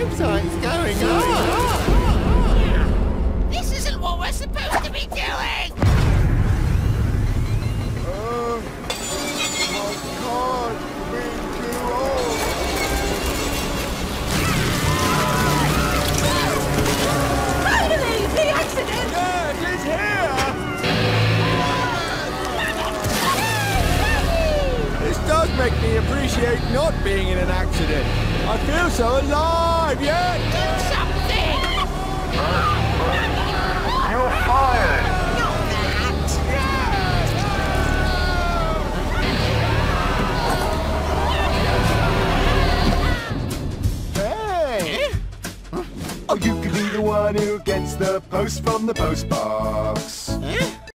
Something's going on. This isn't what we're supposed to be doing! Oh my God, we're too old. Finally, the accident! Yeah, it's here! This does make me appreciate not being in an accident. I feel so alive, yeah? Do something! You're fired! Not Hey! Oh, you could be the one who gets the post from the postbox.